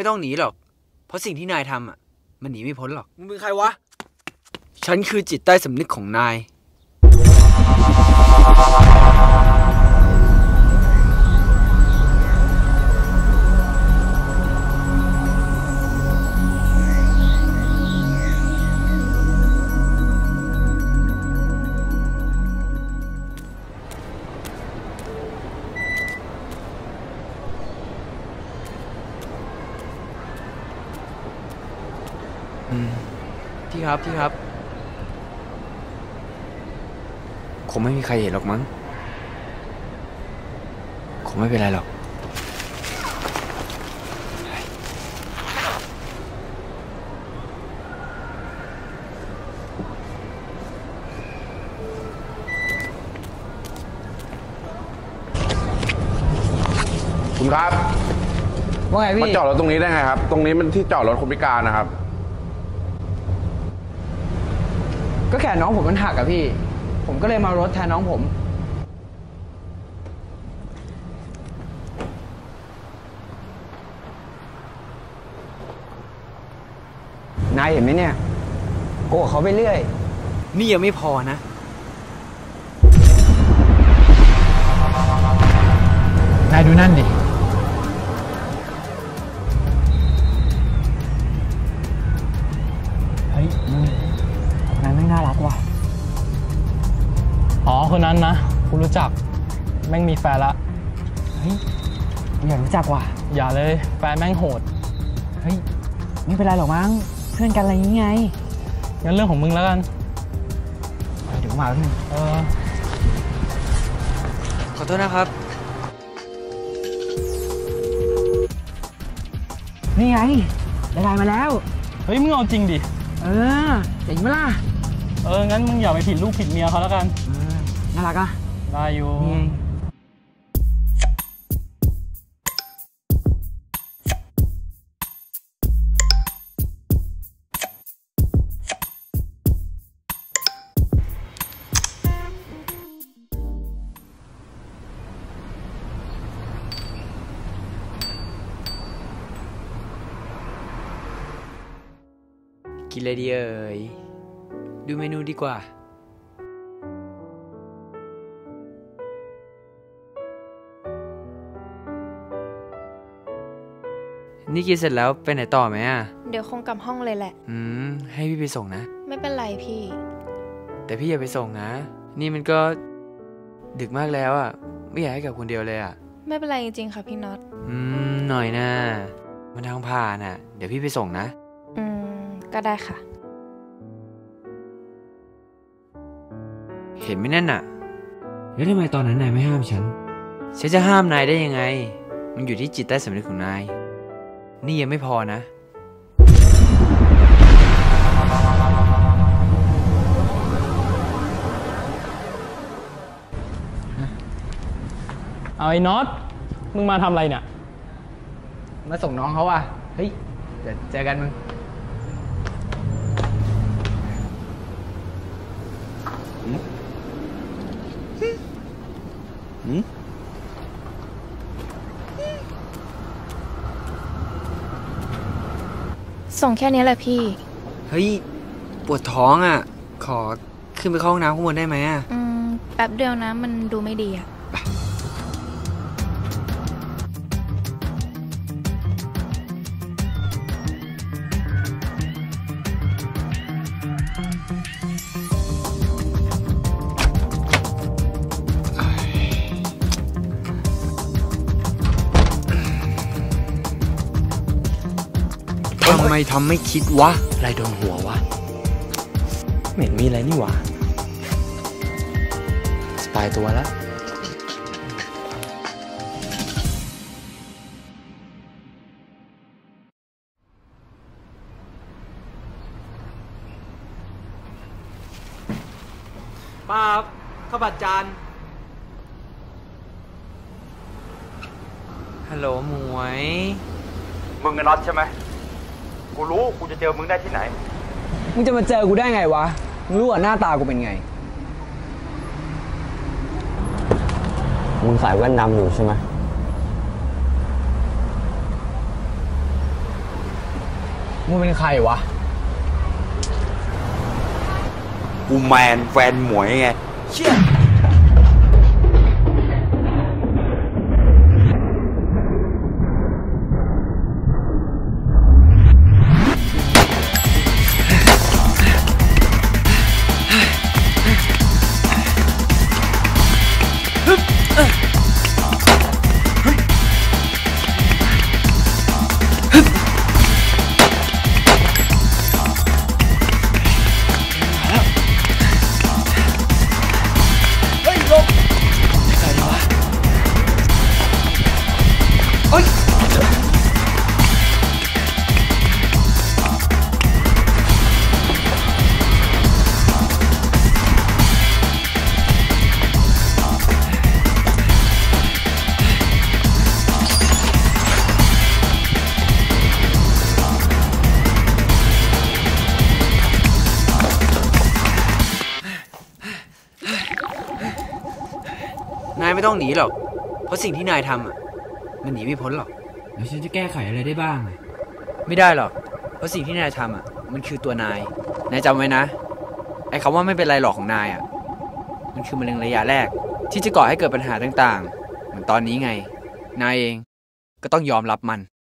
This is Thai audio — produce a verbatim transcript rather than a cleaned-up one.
ต้องหนีหรอกเพราะสิ่งที่นายทำอ่ะมันหนีไม่พ้นหรอกมึงเป็นใครวะฉันคือจิตใต้สำนึกของนายพี่ครับพี่ครับคงไม่มีใครเห็นหรอกมั้งคงไม่เป็นไรหรอกคุณครับว่าไงพี่มาจอดรถตรงนี้ได้ไงครับตรงนี้มันที่จอดรถคนพิการนะครับก็แค่น้องผมมันหักอะพี่ผมก็เลยมารถแทนน้องผมนายเห็นไหมเนี่ยโกหกเขาไปเรื่อยนี่ยังไม่พอนะนายดูนั่นดิเฮ้ยมึงนายไม่น่ารักว่ะอ๋อคนนั้นนะกูรู้จักแม่งมีแฟนละเฮ้ยอยากรู้จักว่ะอย่าเลยแฟนแม่งโหดเฮ้ยไม่เป็นไรหรอกมั้งเพื่อนกันอะไรอย่างงี้ไงงั้นเรื่องของมึงแล้วกันเดี๋ยวมาแล้วนึงเออขอโทษนะครับนี่ไงได้ไลน์มาแล้วเฮ้ยมึงเอาจริงดิเออเจ๋งไหมล่ะเอองั้นมึงอย่าไปผิดลูกผิดเมียเขาแล้วกันน่ารักอ่ะได้อยู่กินอะไรดีเอ่ยดูเมนูดีกว่านี่กินเสร็จแล้วไปไหนต่อไหมอ่ะเดี๋ยวคงกลับห้องเลยแหละอืมให้พี่ไปส่งนะไม่เป็นไรพี่แต่พี่อย่าไปส่งนะนี่มันก็ดึกมากแล้วอ่ะไม่อยากให้กลับคนเดียวเลยอ่ะไม่เป็นไรจริงๆค่ะพี่น็อตอืมหน่อยนะมันทางผ่านอ่ะเดี๋ยวพี่ไปส่งนะอืมก็ได้ค่ะเห็นไหมนั่นน่ะแล้วทำไมตอนนั้นนายไม่ห้ามฉันฉันจะห้ามนายได้ยังไงมันอยู่ที่จิตใต้สำนึกของนายนี่ยังไม่พอนะเอาไอ้น็อตมึงมาทำอะไรเนี่ยมาส่งน้องเขาอ่ะเฮ้ยเดี๋ยวเจอกันมึงส่งแค่นี้แหละพี่เฮ้ยปวดท้องอ่ะขอขึ้นไปเข้าห้องน้ำข้างบนได้ไหมอ่ะอืมแป๊บเดียวนะมันดูไม่ดีอ่ะทำไมทำไม่คิดวะอะไรโดนหัววะไม่เห็นมีอะไรนี่หว่าสบายตัวแล้วป้าครับข้าวผัดจานฮัลโหลหมวยมึงกับน็อตใช่ไหมกูรู้กูจะเจอมึงได้ที่ไหนมึงจะมาเจอกูได้ไงวะมึงรู้ว่าหน้าตากูเป็นไงมึงใส่แว่นดำอยู่ใช่ไหมมึงเป็นใครวะกูแมนแฟนหมวยไงเชี่ยนายไม่ต้องหนีหรอก เพราะสิ่งที่นายทำอ่ะ มันหนีไม่พ้นหรอก แล้วฉันจะแก้ไขอะไรได้บ้างไม่ได้หรอก เพราะสิ่งที่นายทำอ่ะ มันคือตัวนาย นายจำไว้นะ ไอ้คำว่าไม่เป็นไรหรอกของนายอ่ะ มันคือมะเร็งระยะแรก ที่จะก่อให้เกิดปัญหาต่างๆ เหมือนตอนนี้ไง นายเองก็ต้องยอมรับมัน